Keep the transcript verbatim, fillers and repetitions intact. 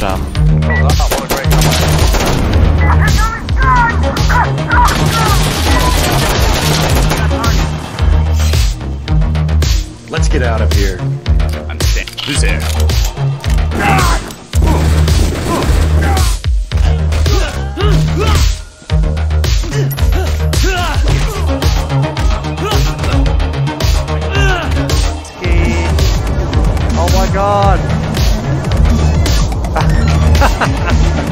jump. Oh, wow, what a great comeback. Let's get out of here. I'm staying. Who's there? Oh my god!